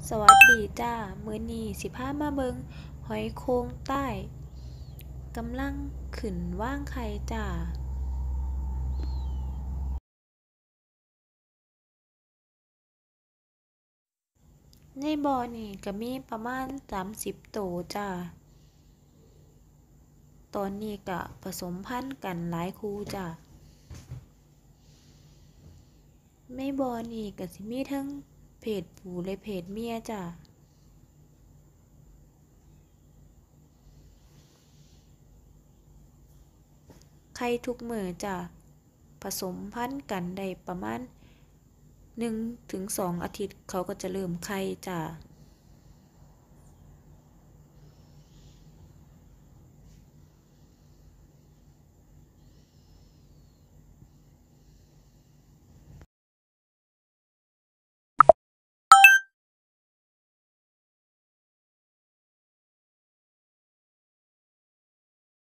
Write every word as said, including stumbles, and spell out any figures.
สวัสดีจ้ามื้อนี้สิพามาเบิงหอยโครงใต้กำลังขึ้นวางไข่จ้าในบ่อนี่ก็มีประมาณสามสิบโตวจ้าตอนนี้ก็ผสมพันธุ์กันหลายคู่จ้าในบ่อนี่ก็สิมีเทั้งเพศผู้และเพศเมียจ้าไข่ทุกมื้อจ้าผสมพันธุ์กันได้ประมาณหนึ่งถึงสองอาทิตย์เขาก็จะเริ่มไข่จ้า